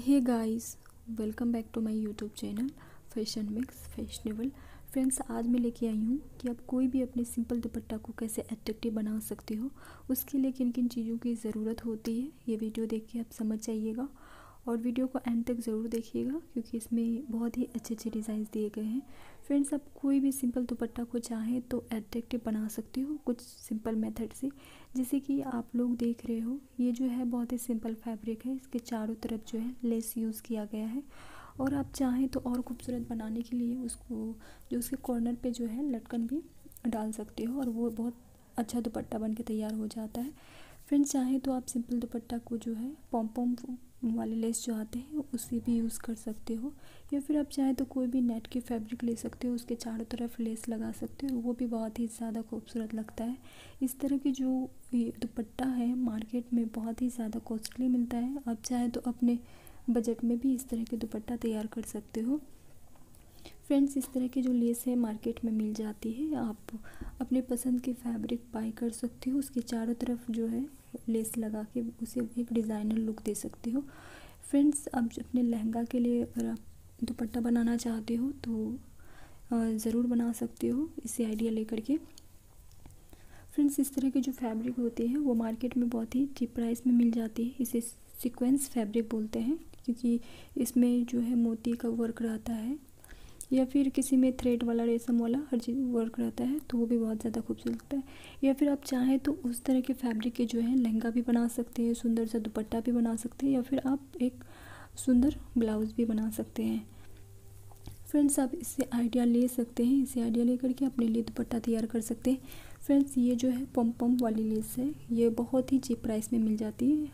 Hey guys, welcome back to my YouTube channel fashion mix fashionable. Friends, आज मैं लेके आई हूँ कि आप कोई भी अपने सिंपल दुपट्टा को कैसे अट्रैक्टिव बना सकते हो, उसके लिए किन किन चीज़ों की ज़रूरत होती है। ये वीडियो देख के आप समझ जाइएगा और वीडियो को एंड तक ज़रूर देखिएगा क्योंकि इसमें बहुत ही अच्छे अच्छे डिज़ाइंस दिए गए हैं। फ्रेंड्स, आप कोई भी सिंपल दुपट्टा को चाहें तो अट्रैक्टिव बना सकते हो कुछ सिंपल मेथड से। जैसे कि आप लोग देख रहे हो, ये जो है बहुत ही सिंपल फैब्रिक है, इसके चारों तरफ जो है लेस यूज़ किया गया है। और आप चाहें तो और खूबसूरत बनाने के लिए उसको जो उसके कॉर्नर पे जो है लटकन भी डाल सकते हो और वो बहुत अच्छा दुपट्टा बन के तैयार हो जाता है। फ्रेंड्स, चाहें तो आप सिंपल दुपट्टा को जो है पॉम पॉम वाले लेस जो आते हैं उससे भी यूज़ कर सकते हो, या फिर आप चाहें तो कोई भी नेट की फैब्रिक ले सकते हो, उसके चारों तरफ लेस लगा सकते हो, वो भी बहुत ही ज़्यादा खूबसूरत लगता है। इस तरह की जो ये दुपट्टा है मार्केट में बहुत ही ज़्यादा कॉस्टली मिलता है। आप चाहें तो अपने बजट में भी इस तरह के दुपट्टा तैयार कर सकते हो। फ्रेंड्स, इस तरह की जो लेस है मार्केट में मिल जाती है, आप अपने पसंद की फैब्रिक बाय कर सकते हो, उसके चारों तरफ जो है लेस लगा के उसे एक डिज़ाइनर लुक दे सकते हो। फ्रेंड्स, अब अपने लहंगा के लिए अगर आप दुपट्टा बनाना चाहते हो तो ज़रूर बना सकते हो इसे आइडिया लेकर के। फ्रेंड्स, इस तरह के जो फैब्रिक होते हैं वो मार्केट में बहुत ही चीप प्राइस में मिल जाती है। इसे सीक्वेंस फैब्रिक बोलते हैं क्योंकि इसमें जो है मोती का वर्क रहता है, या फिर किसी में थ्रेड वाला रेशम वाला हर चीज़ वर्क रहता है, तो वो भी बहुत ज़्यादा खूबसूरत लगता है। या फिर आप चाहें तो उस तरह के फैब्रिक के जो है लहंगा भी बना सकते हैं, सुंदर सा दुपट्टा भी बना सकते हैं, या फिर आप एक सुंदर ब्लाउज़ भी बना सकते हैं। फ्रेंड्स, आप इससे आइडिया ले सकते हैं, इसे आइडिया लेकर के अपने लिए दुपट्टा तैयार कर सकते हैं। फ्रेंड्स, ये जो है पम पम वाली लेस है, ये बहुत ही चीप प्राइस में मिल जाती है,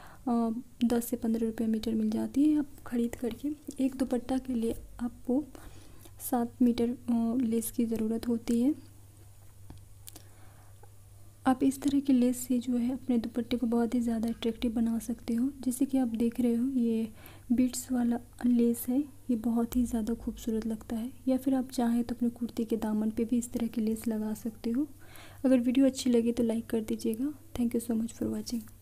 10 से 15 रुपये मीटर मिल जाती है। आप ख़रीद करके एक दुपट्टा के लिए आपको 7 मीटर लेस की ज़रूरत होती है। आप इस तरह की लेस से जो है अपने दुपट्टे को बहुत ही ज़्यादा अट्रैक्टिव बना सकते हो। जैसे कि आप देख रहे हो, ये बीट्स वाला लेस है, ये बहुत ही ज़्यादा खूबसूरत लगता है। या फिर आप चाहें तो अपने कुर्ते के दामन पे भी इस तरह की लेस लगा सकते हो। अगर वीडियो अच्छी लगी तो लाइक कर दीजिएगा। Thank you so much for watching.